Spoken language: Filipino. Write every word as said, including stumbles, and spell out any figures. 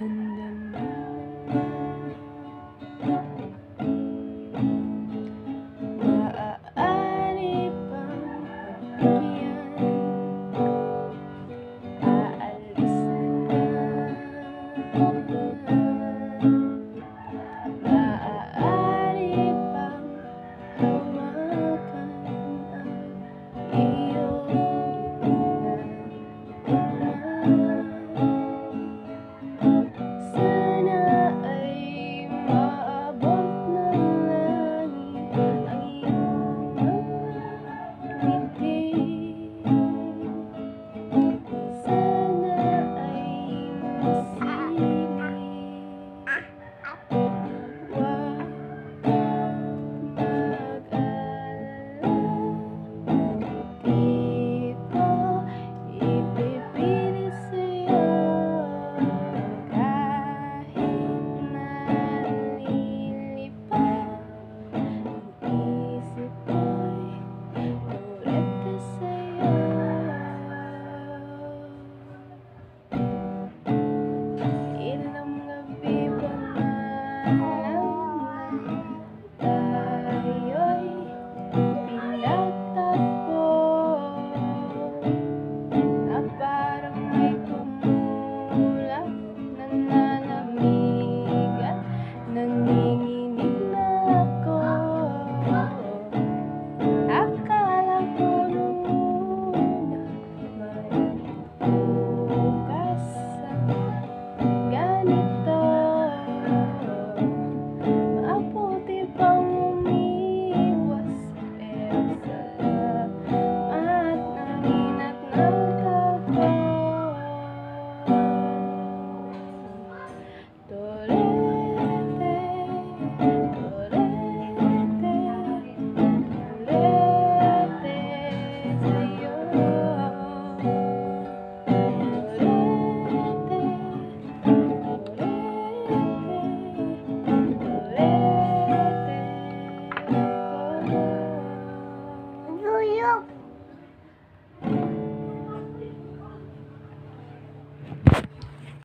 Sandali maaari bang pagbigyan? Aalis na maaari bang hawakan ang iyong sana ay maabot ng langit ang iyong mga ngiti. Sana ay masilip. Huwag kang mag-alala, di ko ipipilit sa'yo kahit nalilipad ang isip ko'y ulit ka sa'yo. Ilang gabi ba na lang tayo'y pinagtagpo na parang may tumulak na nalamig at nanginginig na ako. Akala ko muna may bukas ang ganito. Mabuti pang umiwas, pero salamat na rin at nagkakon. Torete, torete, torete sa'yo. Torete, torete, torete.